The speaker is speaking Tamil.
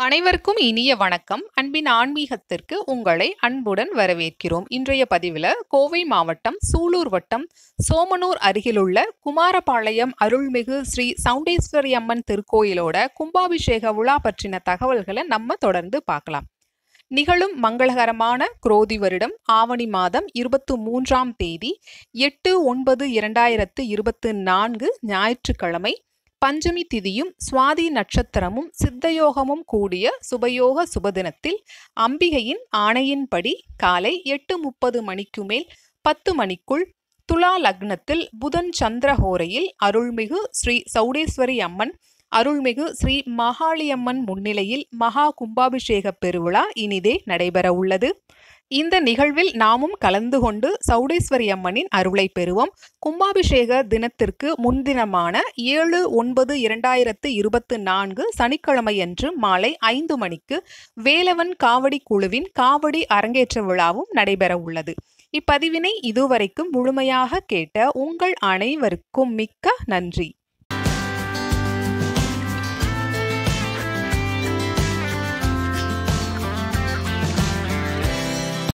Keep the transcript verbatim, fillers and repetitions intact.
அனைவருக்கும் இனிய வணக்கம். அன்பின் ஆன்மீகத்திற்கு உங்களை அன்புடன் வரவேற்கிறோம். இன்றைய பதிவில் கோவை மாவட்டம் சூலூர் வட்டம் சோமனூர் அருகிலுள்ள குமாரபாளையம் அருள்மிகு ஸ்ரீ சவுண்டேஸ்வரி அம்மன் திருக்கோயிலோட கும்பாபிஷேக விழா பற்றின தகவல்களை நம்ம தொடர்ந்து பார்க்கலாம். நிகழும் மங்களகரமான குரோதி வருடம் ஆவணி மாதம் இருபத்தி மூன்றாம் தேதி எட்டு ஒன்பது இரண்டாயிரத்து இருபத்தி நான்கு ஞாயிற்றுக்கிழமை பஞ்சமி திதியும் சுவாதி நட்சத்திரமும் சித்தயோகமும் கூடிய சுபயோக சுபதினத்தில் அம்பிகையின் ஆணையின்படி காலை எட்டு முப்பது மணிக்கு மேல் பத்து மணிக்குள் துலா லக்னத்தில் புதன் சந்திரஹோரையில் அருள்மிகு ஸ்ரீ சவுடேஸ்வரி அம்மன் அருள்மிகு ஸ்ரீ மகாளியம்மன் முன்னிலையில் மகா கும்பாபிஷேக பெருவிழா இனிதே நடைபெற உள்ளது. இந்த நிகழ்வில் நாமும் கலந்து கொண்டு சவுடேஸ்வரி அம்மனின் அருளை பெறுவோம். கும்பாபிஷேக தினத்திற்கு முன்தினமான ஏழு ஒன்பது இரண்டாயிரத்து இருபத்தி நான்கு சனிக்கிழமையன்று மாலை ஐந்து மணிக்கு வேலவன் காவடி குழுவின் காவடி அரங்கேற்ற விழாவும் நடைபெற உள்ளது. இப்பதிவினை இதுவரைக்கும் முழுமையாக கேட்ட உங்கள் அனைவருக்கும் மிக்க நன்றி.